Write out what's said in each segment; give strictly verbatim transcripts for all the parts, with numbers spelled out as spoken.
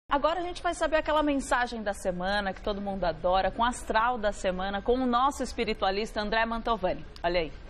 Agora a gente vai saber aquela mensagem da semana que todo mundo adora, com o astral da semana, com o nosso espiritualista André Mantovani. Olha aí.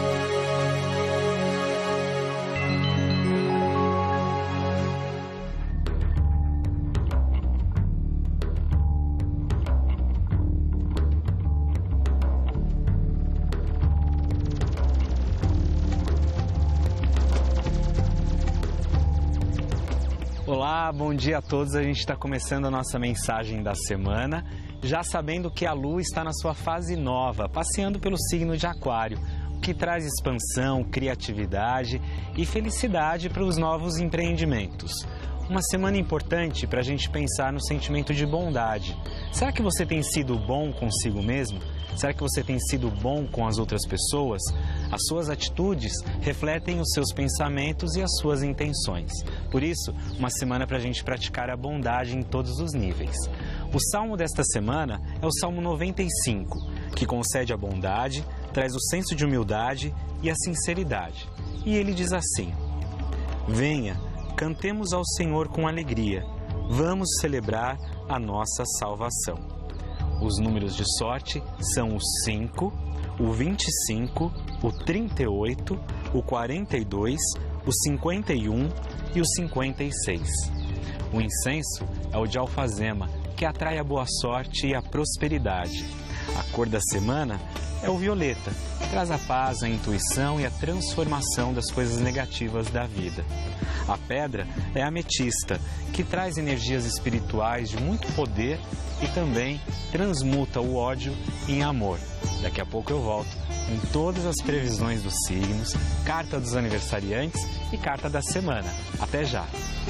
Olá, bom dia a todos. A gente está começando a nossa mensagem da semana, já sabendo que a Lua está na sua fase nova, passeando pelo signo de Aquário, o que traz expansão, criatividade e felicidade para os novos empreendimentos. Uma semana importante para a gente pensar no sentimento de bondade. Será que você tem sido bom consigo mesmo? Será que você tem sido bom com as outras pessoas? As suas atitudes refletem os seus pensamentos e as suas intenções. Por isso, uma semana para a gente praticar a bondade em todos os níveis. O salmo desta semana é o Salmo noventa e cinco, que concede a bondade, traz o senso de humildade e a sinceridade. E ele diz assim: venha, cantemos ao Senhor com alegria, vamos celebrar a nossa salvação. Os números de sorte são o cinco, o vinte e cinco, o trinta e oito, o quarenta e dois, o cinquenta e um e o cinquenta e seis. O incenso é o de alfazema, que atrai a boa sorte e a prosperidade. A cor da semana é o violeta, que traz a paz, a intuição e a transformação das coisas negativas da vida. A pedra é a ametista, que traz energias espirituais de muito poder e também transmuta o ódio em amor. Daqui a pouco eu volto com todas as previsões dos signos, carta dos aniversariantes e carta da semana. Até já!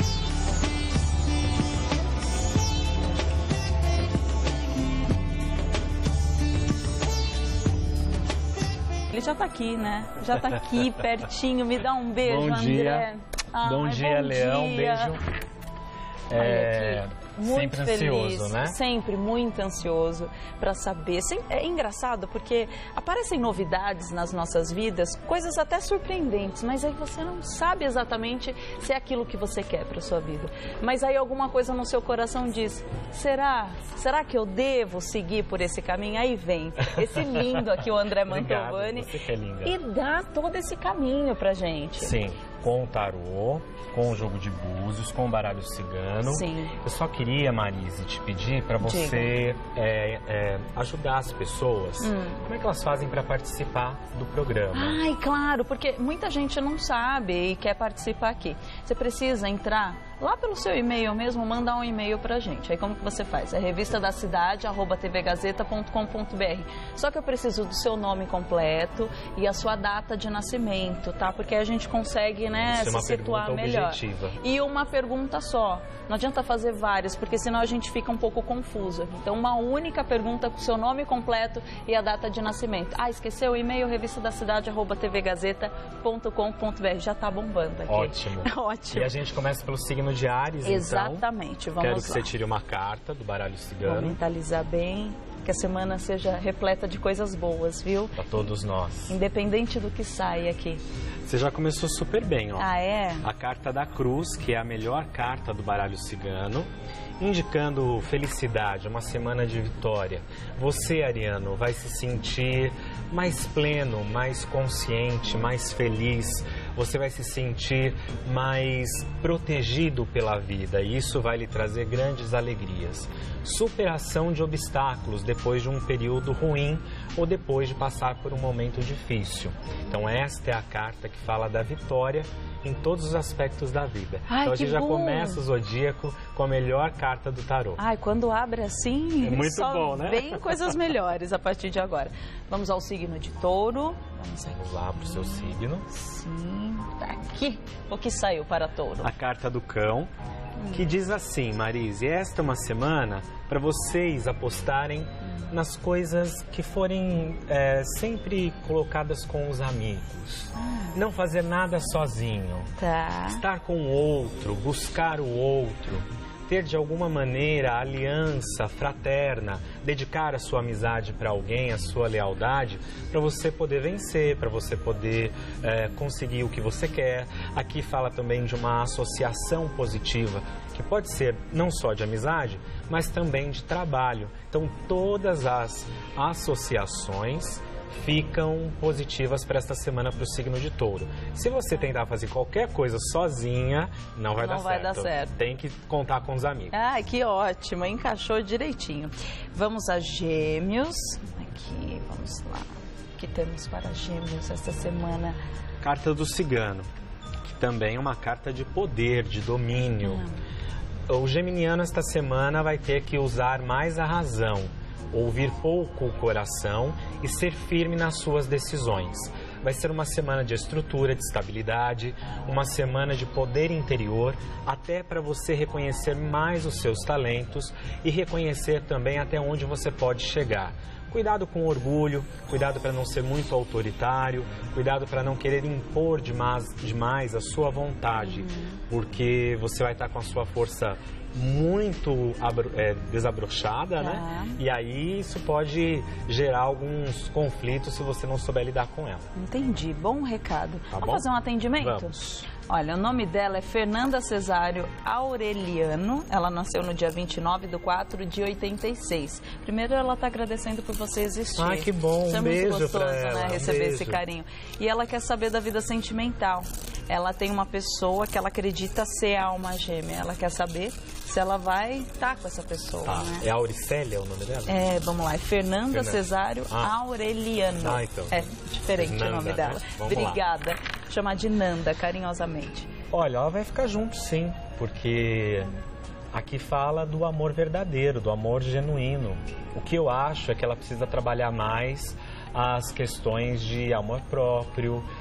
Ele já tá aqui, né? Já tá aqui, pertinho. Me dá um beijo, bom André. Dia. Ai, bom dia, bom Leão. Dia. Beijo. É... Muito sempre feliz, ansioso, né? Sempre muito ansioso para saber. É engraçado porque aparecem novidades nas nossas vidas, coisas até surpreendentes, mas aí você não sabe exatamente se é aquilo que você quer para sua vida. Mas aí alguma coisa no seu coração diz: será? Será que eu devo seguir por esse caminho? Aí vem esse lindo aqui, o André Mantovani, você que é linda. E dá todo esse caminho pra gente. Sim. Com o tarô, com o jogo de búzios, com o baralho cigano. Sim. Eu só queria, Marise, te pedir para você é, é, ajudar as pessoas. Hum. Como é que elas fazem para participar do programa? Ai, claro, porque muita gente não sabe e quer participar aqui. Você precisa entrar lá pelo seu e-mail mesmo, mandar um e-mail pra gente. Aí como que você faz? É revista da cidade, arroba t v gazeta ponto com ponto b r. Só que eu preciso do seu nome completo e a sua data de nascimento, tá? Porque a gente consegue, né, se situar melhor. Objetiva. E uma pergunta só. Não adianta fazer várias, porque senão a gente fica um pouco confusa. Então, uma única pergunta com o seu nome completo e a data de nascimento. Ah, esqueceu? O e-mail revista da cidade, arroba t v gazeta ponto com ponto b r. Já tá bombando aqui. Ótimo. Ótimo. E a gente começa pelo signo de Áries, exatamente, então. Vamos Quero lá. que você tire uma carta do baralho cigano. Vou mentalizar bem, que a semana seja repleta de coisas boas, viu? Para todos nós. Independente do que sai aqui. Você já começou super bem, ó. Ah, é? A carta da Cruz, que é a melhor carta do baralho cigano, indicando felicidade, uma semana de vitória. Você, Ariano, vai se sentir mais pleno, mais consciente, mais feliz. Você vai se sentir mais protegido pela vida e isso vai lhe trazer grandes alegrias. Superação de obstáculos depois de um período ruim ou depois de passar por um momento difícil. Então esta é a carta que fala da vitória em todos os aspectos da vida. Ai, então a gente já bom. começa o zodíaco com a melhor carta do tarô. Ai, quando abre assim, é muito só bom, né? vem coisas melhores a partir de agora. Vamos ao signo de Touro. Vamos, Vamos lá para o seu signo. Sim, tá aqui. O que saiu para Touro? A carta do cão, que diz assim, Marise: esta é uma semana para vocês apostarem nas coisas que forem é, sempre colocadas com os amigos. Não fazer nada sozinho. Tá. Estar com o outro, buscar o outro. ter de alguma maneira aliança fraterna, dedicar a sua amizade para alguém, a sua lealdade, para você poder vencer, para você poder é, conseguir o que você quer. Aqui fala também de uma associação positiva, que pode ser não só de amizade, mas também de trabalho. Então, todas as associações ficam positivas para esta semana para o signo de Touro. Se você tentar fazer qualquer coisa sozinha, não vai, não dar, vai certo. dar certo. Tem que contar com os amigos. Ah, que ótimo, encaixou direitinho. Vamos a Gêmeos. Aqui, vamos lá. O que temos para Gêmeos esta semana? Carta do Cigano, que também é uma carta de poder, de domínio. Hum. O geminiano esta semana vai ter que usar mais a razão, ouvir pouco o coração e ser firme nas suas decisões. Vai ser uma semana de estrutura, de estabilidade, uma semana de poder interior, até para você reconhecer mais os seus talentos e reconhecer também até onde você pode chegar. Cuidado com o orgulho, cuidado para não ser muito autoritário, cuidado para não querer impor demais, demais a sua vontade, porque você vai estar com a sua força muito é, desabrochada, tá, né? E aí isso pode gerar alguns conflitos se você não souber lidar com ela. Entendi, bom recado. Tá Vamos bom? fazer um atendimento? Vamos. Olha, o nome dela é Fernanda Cesário Aureliano. Ela nasceu no dia vinte e nove de quatro de oitenta e seis. Primeiro, ela está agradecendo por você existir. Ah, que bom. Um é beijo muito gostoso, pra ela. né? Receber um beijo. esse carinho. E ela quer saber da vida sentimental. Ela tem uma pessoa que ela acredita ser a alma gêmea. Ela quer saber se ela vai estar com essa pessoa, Tá. né? É Auricélia o nome dela? É, vamos lá. É Fernanda, Fernanda. Cesário Ah. Aureliano. Ah, então. É diferente Nanda, o nome né? dela. Vamos lá. Obrigada. Chamar de Nanda, carinhosamente. Olha, ela vai ficar junto sim, porque aqui fala do amor verdadeiro, do amor genuíno. O que eu acho é que ela precisa trabalhar mais as questões de amor próprio, uh,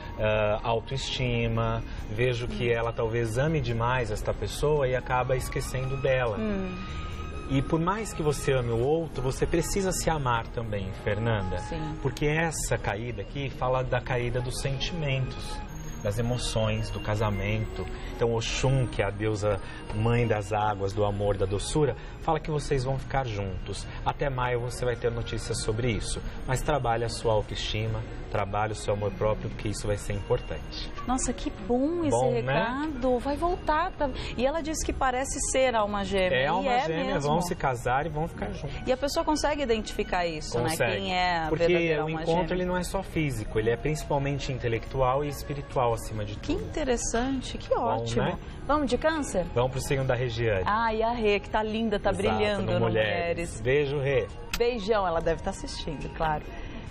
autoestima. Vejo que ela talvez ame demais esta pessoa e acaba esquecendo dela. Hum. E por mais que você ame o outro, você precisa se amar também, Fernanda. Sim. Porque essa caída aqui fala da caída dos sentimentos, das emoções, do casamento. Então Oxum, que é a deusa mãe das águas, do amor, da doçura, fala que vocês vão ficar juntos. Até maio você vai ter notícias sobre isso. Mas trabalhe a sua autoestima, trabalhe o seu amor próprio, porque isso vai ser importante. Nossa, que bom esse Bom, recado. Né? Vai voltar. Tá? E ela disse que parece ser alma gêmea. É alma e gêmea, é mesmo. vão se casar e vão ficar juntos. E a pessoa consegue identificar isso, Consegue. né? Quem é a Porque verdadeira o alma encontro gêmea. ele não é só físico, ele é principalmente intelectual e espiritual acima de Que tudo. interessante, que ótimo. né? Vamos de Câncer? Vamos pro signo da Regiane. Ah, e a Rê, que tá linda, tá Exato, brilhando no no Mulheres. Mulheres. Beijo, Rê. Beijão, ela deve estar assistindo, claro.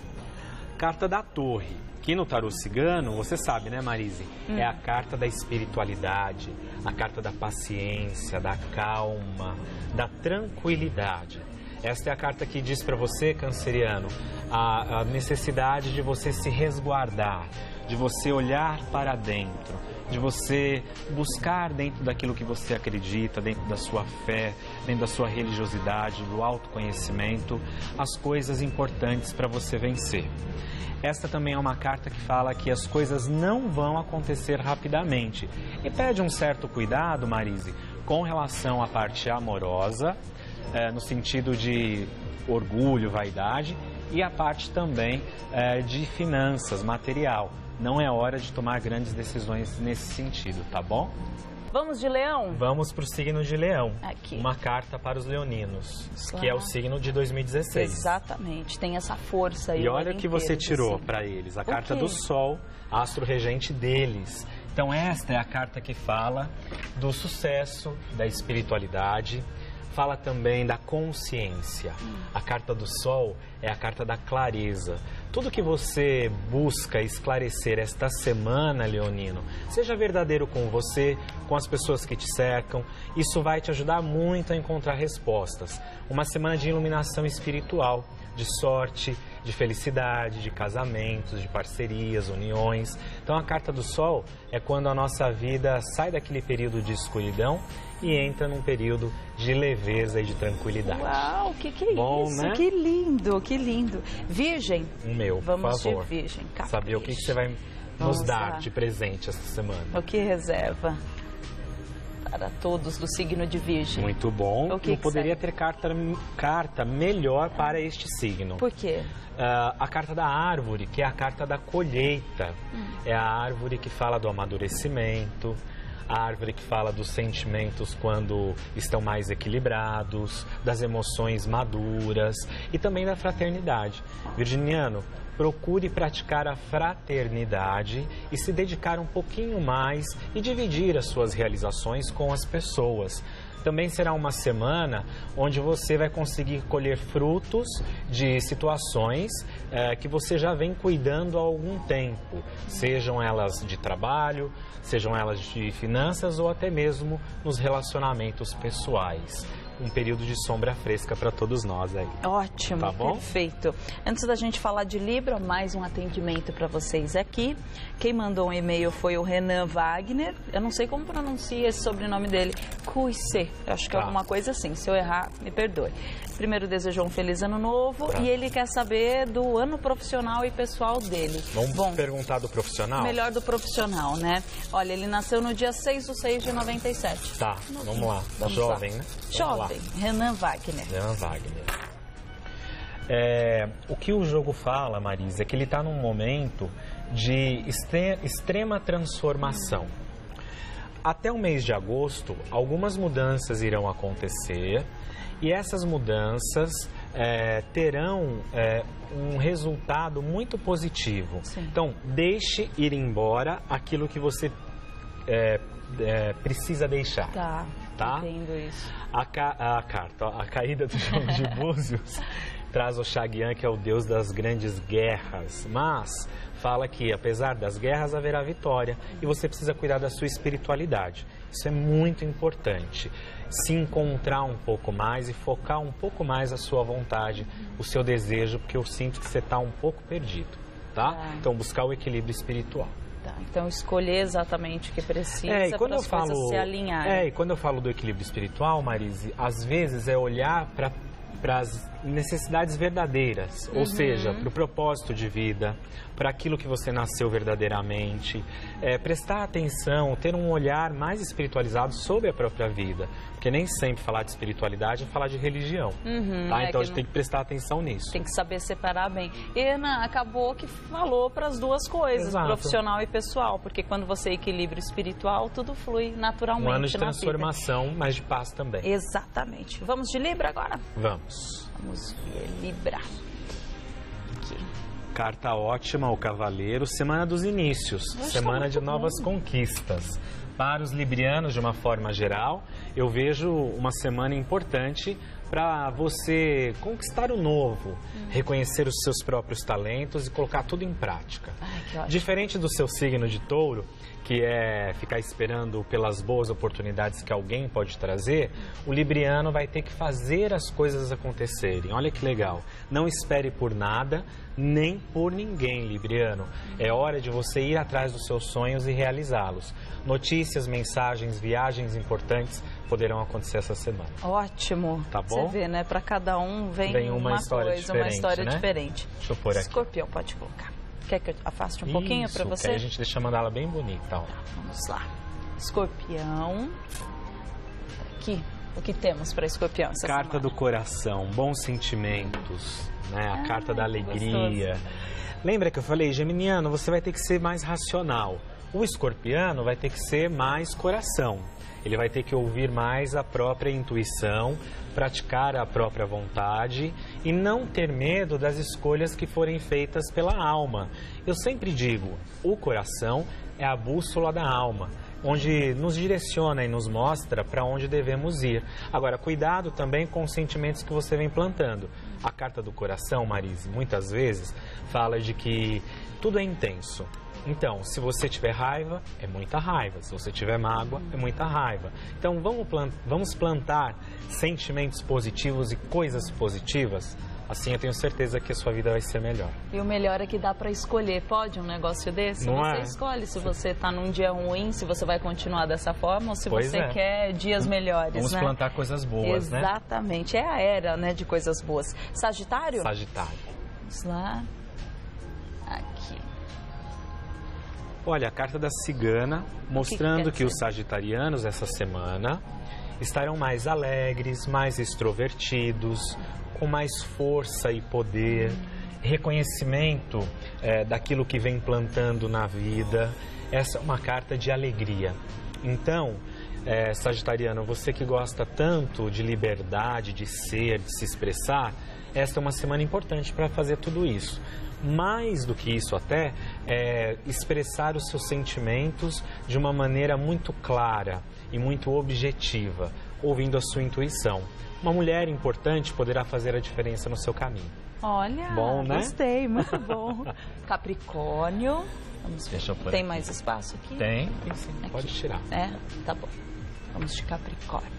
Carta da Torre, que no tarô cigano, você sabe, né, Marise? Hum. É a carta da espiritualidade, a carta da paciência, da calma, da tranquilidade. Esta é a carta que diz para você, canceriano, a, a necessidade de você se resguardar, de você olhar para dentro, de você buscar dentro daquilo que você acredita, dentro da sua fé, dentro da sua religiosidade, do autoconhecimento, as coisas importantes para você vencer. Esta também é uma carta que fala que as coisas não vão acontecer rapidamente e pede um certo cuidado, Marise, com relação à parte amorosa, é, no sentido de orgulho, vaidade, e a parte também é, de finanças, material. Não é hora de tomar grandes decisões nesse sentido, tá bom? Vamos de Leão? Vamos para o signo de Leão. Aqui. Uma carta para os leoninos, Claro. que é o signo de dois mil e dezesseis. Exatamente, tem essa força aí. E o olha ano o que você inteiro tirou desse- para eles, a O carta quê? do Sol, astro regente deles. Então esta é a carta que fala do sucesso, da espiritualidade, fala também da consciência. A carta do Sol é a carta da clareza. Tudo que você busca esclarecer esta semana, leonino, seja verdadeiro com você, com as pessoas que te cercam, isso vai te ajudar muito a encontrar respostas. Uma semana de iluminação espiritual, de sorte, de felicidade, de casamentos, de parcerias, uniões. Então a carta do Sol é quando a nossa vida sai daquele período de escuridão e entra num período de leveza e de tranquilidade. Uau, que que é Bom, isso? né? Que lindo, que lindo. Virgem, O meu, por vamos favor. de Virgem. Saber o que, que você vai nos Vamos dar lá. de presente esta semana. O que reserva? para todos do signo de Virgem. Muito bom. O que Não que poderia segue? ter carta, carta melhor para este signo. Por quê? Uh, a carta da árvore, que é a carta da colheita. Hum. É a árvore que fala do amadurecimento, a árvore que fala dos sentimentos quando estão mais equilibrados, das emoções maduras e também da fraternidade. Virginiano, procure praticar a fraternidade e se dedicar um pouquinho mais e dividir as suas realizações com as pessoas. Também será uma semana onde você vai conseguir colher frutos de situações eh, que você já vem cuidando há algum tempo, sejam elas de trabalho, sejam elas de finanças ou até mesmo nos relacionamentos pessoais. Um período de sombra fresca para todos nós aí. Ótimo, Tá bom? perfeito. Antes da gente falar de Libra, mais um atendimento para vocês aqui. Quem mandou um e-mail foi o Renan Wagner. Eu não sei como pronuncia esse sobrenome dele. Cuisse, acho que é Tá. alguma coisa assim. Se eu errar, me perdoe. Primeiro desejou um feliz ano novo Tá. e ele quer saber do ano profissional e pessoal dele. Vamos Bom, perguntar do profissional? melhor do profissional, né? Olha, ele nasceu no dia seis de seis de noventa e sete. Tá, vamos lá. Vamos Jovem, lá. né? Vamos Jovem, lá. Renan Wagner. Renan Wagner. É, o que o jogo fala, Marisa, é que ele está num momento de extre- extrema transformação. Até o mês de agosto, algumas mudanças irão acontecer e essas mudanças é, terão é, um resultado muito positivo. Sim. Então, deixe ir embora aquilo que você é, é, precisa deixar. Tá, Tá? entendo isso. A, ca a carta, ó, a caída do jogo de Búzios traz o Shagyan, que é o deus das grandes guerras, mas fala que apesar das guerras haverá vitória e você precisa cuidar da sua espiritualidade. Isso é muito importante. Se encontrar um pouco mais e focar um pouco mais a sua vontade, o seu desejo, porque eu sinto que você está um pouco perdido, tá? Ah. Então buscar o equilíbrio espiritual. Tá, então escolher exatamente o que precisa É, e quando para eu as falo, coisas se alinharem. é, e quando eu falo do equilíbrio espiritual, Marise, às vezes é olhar para para as necessidades verdadeiras, ou Uhum. seja, para o propósito de vida, para aquilo que você nasceu verdadeiramente, é, prestar atenção, ter um olhar mais espiritualizado sobre a própria vida, porque nem sempre falar de espiritualidade é falar de religião, Uhum, tá? é Então a que gente não- tem que prestar atenção nisso. Tem que saber separar bem. E Ana acabou que falou para as duas coisas, Exato. profissional e pessoal, porque quando você equilibra o espiritual, tudo flui naturalmente Um ano de na transformação, mas de paz também. vida. Exatamente. Vamos de Libra agora? Vamos. Vamos ver Libra. Aqui. Carta ótima, o Cavaleiro, semana dos inícios, Hoje semana tá de muito novas bom. conquistas. Para os librianos, de uma forma geral, eu vejo uma semana importante para você conquistar o novo, reconhecer os seus próprios talentos e colocar tudo em prática. Ai, que ótimo. Diferente do seu signo de touro, que é ficar esperando pelas boas oportunidades que alguém pode trazer, o libriano vai ter que fazer as coisas acontecerem. Olha que legal. Não espere por nada, nem por ninguém, libriano. É hora de você ir atrás dos seus sonhos e realizá-los. Notícias, mensagens, viagens importantes poderão acontecer essa semana. Ótimo. Tá bom? Você vê, né? Para cada um vem, Vem uma história coisa, uma diferente, história né? diferente. Deixa eu pôr aqui. Escorpião, pode colocar. Quer que eu afaste um pouquinho Isso, para que você? aí a gente deixa a mandala bem bonita, ó. Vamos lá. Escorpião. Aqui, o que temos para escorpião essa Carta semana? do coração, bons sentimentos, né? A Ah, carta da que alegria. Lembra que eu falei, geminiano, você vai ter que ser mais racional. O escorpiano vai ter que ser mais coração. Ele vai ter que ouvir mais a própria intuição, praticar a própria vontade e não ter medo das escolhas que forem feitas pela alma. Eu sempre digo, o coração é a bússola da alma, onde nos direciona e nos mostra para onde devemos ir. Agora, cuidado também com os sentimentos que você vem plantando. A carta do coração, Marise, muitas vezes fala de que tudo é intenso. Então, se você tiver raiva, é muita raiva. Se você tiver mágoa, é muita raiva. Então, vamos plantar, vamos plantar sentimentos positivos e coisas positivas. Assim, eu tenho certeza que a sua vida vai ser melhor. E o melhor é que dá para escolher. Pode um negócio desse? Não você é? escolhe se você está num dia ruim, se você vai continuar dessa forma ou se Pois você é. quer dias melhores, Vamos né? plantar coisas boas, né? Exatamente. É a era, né, de coisas boas. Sagitário? Sagitário. Vamos lá. Aqui. Olha, a carta da cigana, mostrando que, que, que os sagitarianos essa semana estarão mais alegres, mais extrovertidos, com mais força e poder, reconhecimento é, daquilo que vem plantando na vida. Essa é uma carta de alegria. Então, é, sagitariano, você que gosta tanto de liberdade, de ser, de se expressar, esta é uma semana importante para fazer tudo isso. Mais do que isso até, é expressar os seus sentimentos de uma maneira muito clara e muito objetiva, ouvindo a sua intuição. Uma mulher importante poderá fazer a diferença no seu caminho. Olha, bom, né? Gostei, muito bom. Capricórnio, vamos ver. Deixa eu pôr Tem aqui. mais espaço aqui? Tem, tem sim, Aqui. Pode tirar. É, tá bom. Vamos de Capricórnio.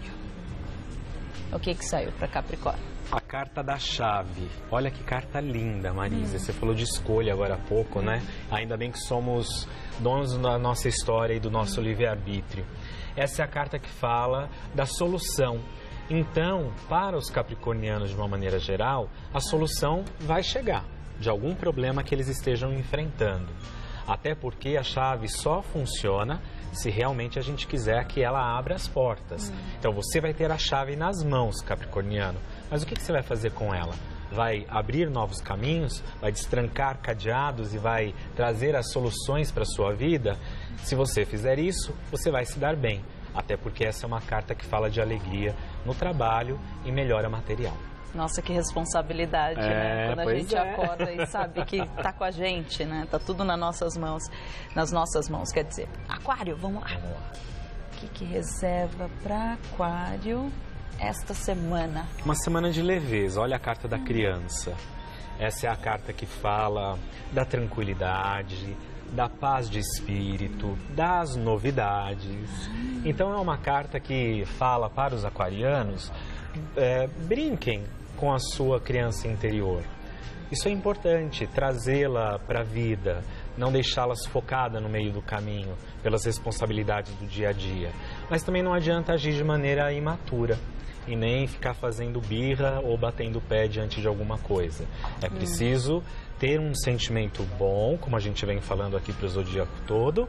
O que que saiu para Capricórnio? A carta da chave. Olha que carta linda, Marisa. Hum. Você falou de escolha agora há pouco, hum. né? Ainda bem que somos donos da nossa história e do nosso hum. livre-arbítrio. Essa é a carta que fala da solução. Então, para os capricornianos, de uma maneira geral, a solução vai chegar de algum problema que eles estejam enfrentando. Até porque a chave só funciona se realmente a gente quiser que ela abra as portas. Hum. Então, você vai ter a chave nas mãos, capricorniano. Mas o que, que você vai fazer com ela? Vai abrir novos caminhos? Vai destrancar cadeados e vai trazer as soluções para a sua vida? Se você fizer isso, você vai se dar bem. Até porque essa é uma carta que fala de alegria no trabalho e melhora material. Nossa, que responsabilidade, é, né? Quando a gente é. acorda e sabe que tá com a gente, né? Tá tudo nas nossas mãos, nas nossas mãos, quer dizer. Aquário, vamos lá. Vamos lá. O que que reserva para Aquário esta semana? Uma semana de leveza. Olha a carta da criança. Essa é a carta que fala da tranquilidade, da paz de espírito, das novidades. Então é uma carta que fala para os aquarianos, é, brinquem com a sua criança interior. Isso é importante, trazê-la para a vida, não deixá-la sufocada no meio do caminho pelas responsabilidades do dia a dia. Mas também não adianta agir de maneira imatura e nem ficar fazendo birra ou batendo o pé diante de alguma coisa. É preciso ter um sentimento bom, como a gente vem falando aqui para o zodíaco todo,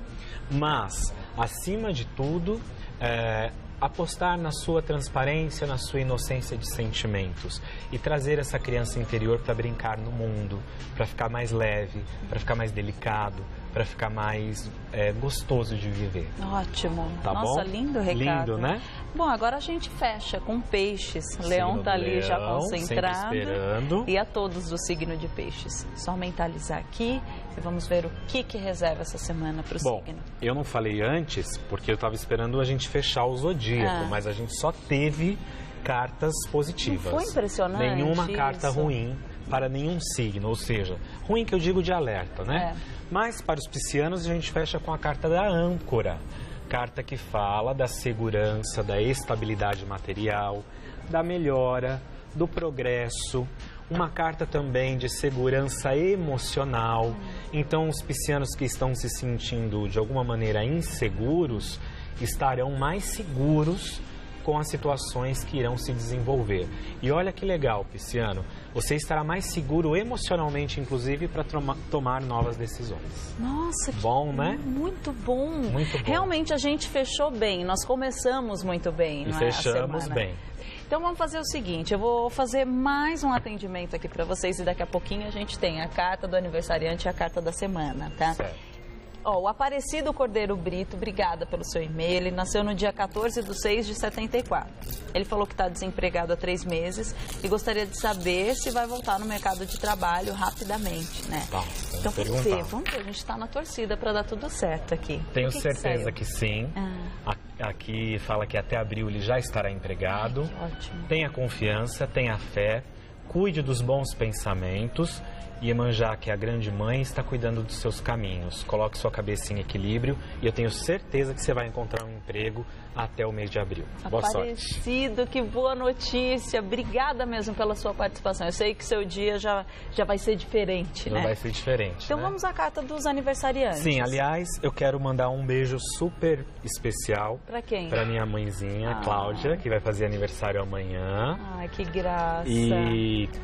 mas, acima de tudo, é, apostar na sua transparência, na sua inocência de sentimentos e trazer essa criança interior para brincar no mundo, para ficar mais leve, para ficar mais delicado, para ficar mais é, gostoso de viver. Ótimo. Tá Nossa, bom? lindo recado. Lindo, né? Bom, agora a gente fecha com peixes. Leão tá ali já concentrado. Esperando. E a todos do signo de peixes. Só mentalizar aqui e vamos ver o que que reserva essa semana para o signo. Bom, eu não falei antes porque eu estava esperando a gente fechar o zodíaco, ah. mas a gente só teve cartas positivas. Não foi impressionante Nenhuma isso? carta ruim para nenhum signo, ou seja, ruim que eu digo de alerta, né? É. Mas para os piscianos a gente fecha com a carta da âncora, carta que fala da segurança, da estabilidade material, da melhora, do progresso, uma carta também de segurança emocional. Então os piscianos que estão se sentindo de alguma maneira inseguros estarão mais seguros com as situações que irão se desenvolver. E olha que legal, pisciano, você estará mais seguro emocionalmente, inclusive, para tomar novas decisões. Nossa, bom, que né? Muito bom. Muito bom. Realmente a gente fechou bem, nós começamos muito bem, e não fechamos é, a bem. Então vamos fazer o seguinte, eu vou fazer mais um atendimento aqui para vocês e daqui a pouquinho a gente tem a carta do aniversariante e a carta da semana, tá? Certo. Ó, o Aparecido Cordeiro Brito, obrigada pelo seu e-mail, ele nasceu no dia quatorze de seis de setenta e quatro. Ele falou que está desempregado há três meses e gostaria de saber se vai voltar no mercado de trabalho rapidamente, né? Tá, então vamos ver, vamos ver, a gente está na torcida para dar tudo certo aqui. Tenho que certeza que, que sim. Ah. Aqui fala que até abril ele já estará empregado. Ai, que ótimo. Tenha confiança, tenha fé, cuide dos bons pensamentos. Iemanjá, que é a grande mãe, está cuidando dos seus caminhos. Coloque sua cabeça em equilíbrio e eu tenho certeza que você vai encontrar um emprego até o mês de abril. Boa sorte. Aparecido, que boa notícia. Obrigada mesmo pela sua participação. Eu sei que seu dia já, já vai ser diferente, já né? Vai ser diferente, Então né? vamos à carta dos aniversariantes. Sim, aliás, eu quero mandar um beijo super especial. Pra quem? Pra minha mãezinha, ah. Cláudia, que vai fazer aniversário amanhã. Ai, que graça. E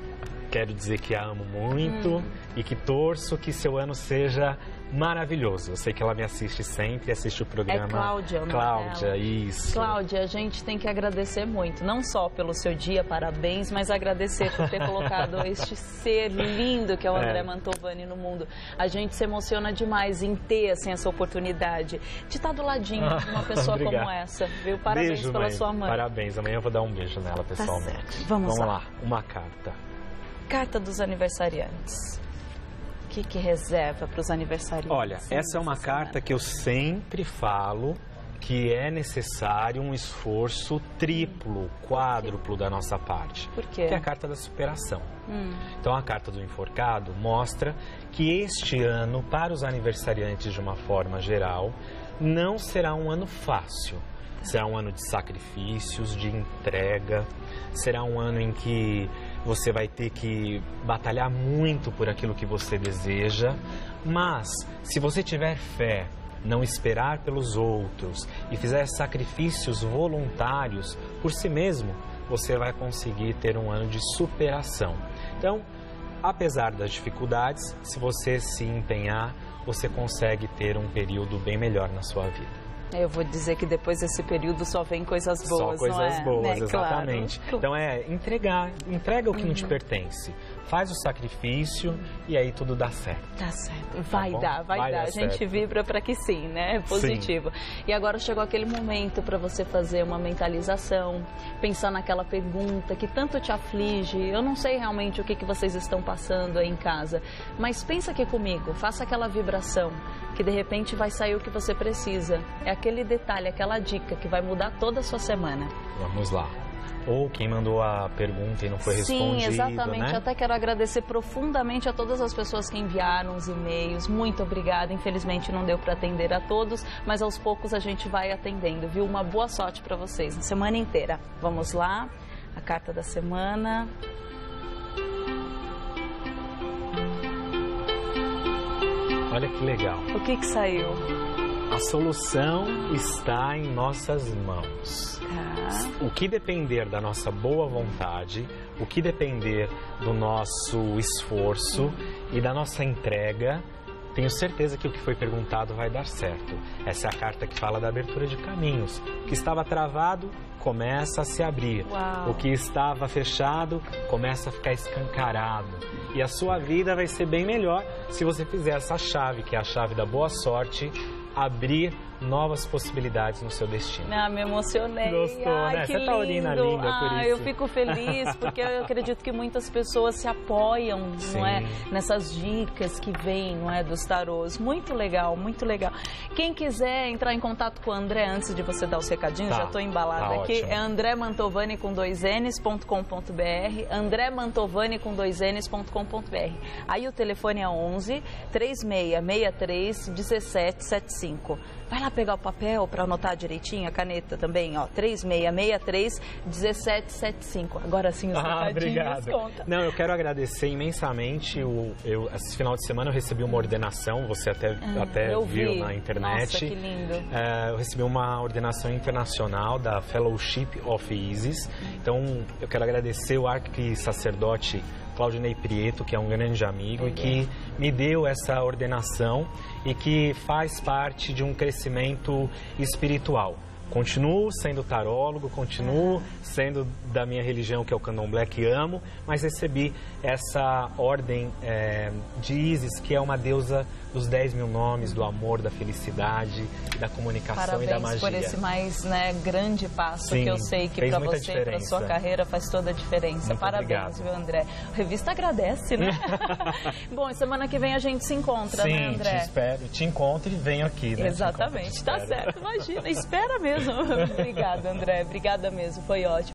quero dizer que a amo muito hum. e que torço que seu ano seja maravilhoso. Eu sei que ela me assiste sempre, assiste o programa. É Cláudia, Cláudia, isso. Cláudia, a gente tem que agradecer muito, não só pelo seu dia, parabéns, mas agradecer por ter colocado este ser lindo que é o André é. Mantovani no mundo. A gente se emociona demais em ter assim, essa oportunidade de estar do ladinho de uma pessoa como essa, viu? Parabéns beijo, pela mãe. Sua mãe. Parabéns, amanhã eu vou dar um beijo nela pessoalmente. Tá certo. Vamos, Vamos lá. lá, uma carta. Carta dos aniversariantes. O que, que reserva para os aniversariantes? Olha, essa é uma carta que eu sempre falo que é necessário um esforço triplo, quádruplo da nossa parte. Por quê? Que é a carta da superação. Hum. Então, a carta do enforcado mostra que este ano, para os aniversariantes de uma forma geral, não será um ano fácil. Será um ano de sacrifícios, de entrega, será um ano em que você vai ter que batalhar muito por aquilo que você deseja, mas se você tiver fé, não esperar pelos outros e fizer sacrifícios voluntários por si mesmo, você vai conseguir ter um ano de superação. Então, apesar das dificuldades, se você se empenhar, você consegue ter um período bem melhor na sua vida. Eu vou dizer que depois desse período só vem coisas boas, Só coisas não é? boas, né? exatamente. Claro. Então é entregar, entrega o que uhum. não te pertence. Faz o sacrifício e aí tudo dá certo. Tá certo. Vai tá dar, vai, vai dar. dar. A gente certo. vibra para que sim, né? Positivo. Sim. E agora chegou aquele momento para você fazer uma mentalização, pensar naquela pergunta que tanto te aflige. Eu não sei realmente o que, que vocês estão passando aí em casa, mas pensa aqui comigo, faça aquela vibração que de repente vai sair o que você precisa. É aquele detalhe, aquela dica que vai mudar toda a sua semana. Vamos lá. Ou quem mandou a pergunta e não foi respondido, Sim, exatamente. Né? Até quero agradecer profundamente a todas as pessoas que enviaram os e-mails. Muito obrigada. Infelizmente não deu para atender a todos, mas aos poucos a gente vai atendendo, viu? Uma boa sorte para vocês na semana inteira. Vamos lá, a carta da semana. Olha que legal. O que que saiu? A solução está em nossas mãos. Ah. O que depender da nossa boa vontade, o que depender do nosso esforço uhum. e da nossa entrega, tenho certeza que o que foi perguntado vai dar certo. Essa é a carta que fala da abertura de caminhos. O que estava travado começa a se abrir. Uau. O que estava fechado começa a ficar escancarado. E a sua vida vai ser bem melhor se você fizer essa chave, que é a chave da boa sorte, abrir novas possibilidades no seu destino. Ah, me emocionei. Gostou, Ai, né? Que Você tá urina linda ah, por isso. Eu fico feliz, porque eu acredito que muitas pessoas se apoiam, Sim. não é? Nessas dicas que vêm, não é? Dos tarôs. Muito legal, muito legal. Quem quiser entrar em contato com o André, antes de você dar os recadinhos, tá, já estou embalada tá aqui, ótimo. é andré mantovani com dois n's ponto com ponto br, andré mantovani com dois n's ponto com ponto br. Aí o telefone é onze, três seis seis três, um sete sete cinco. Vai lá pegar o papel para anotar direitinho, a caneta também, ó, três seis seis três, um sete sete cinco. Agora sim, os ah, recadinhos, conta. Não, eu quero agradecer imensamente. O, eu, esse final de semana eu recebi uma ordenação, você até, hum, até viu vi. na internet. Nossa, que lindo. É, eu recebi uma ordenação internacional da Fellowship of Isis. Então, eu quero agradecer o arquisacerdote Claudinei Prieto, que é um grande amigo é. e que me deu essa ordenação e que faz parte de um crescimento espiritual. Continuo sendo tarólogo, continuo sendo da minha religião, que é o candomblé, que amo, mas recebi essa ordem é, de Isis, que é uma deusa dos dez mil nomes, do amor, da felicidade, da comunicação Parabéns e da magia. por esse mais né, grande passo. Sim, que eu sei que para você, para sua carreira, faz toda a diferença. Muito Parabéns, obrigado. viu, André? A revista agradece, né? Bom, semana que vem a gente se encontra, Sim, né, André? te espero, te encontro e venho aqui, né? Exatamente, tá certo, imagina, espera mesmo. Obrigada, André, obrigada mesmo, foi ótimo.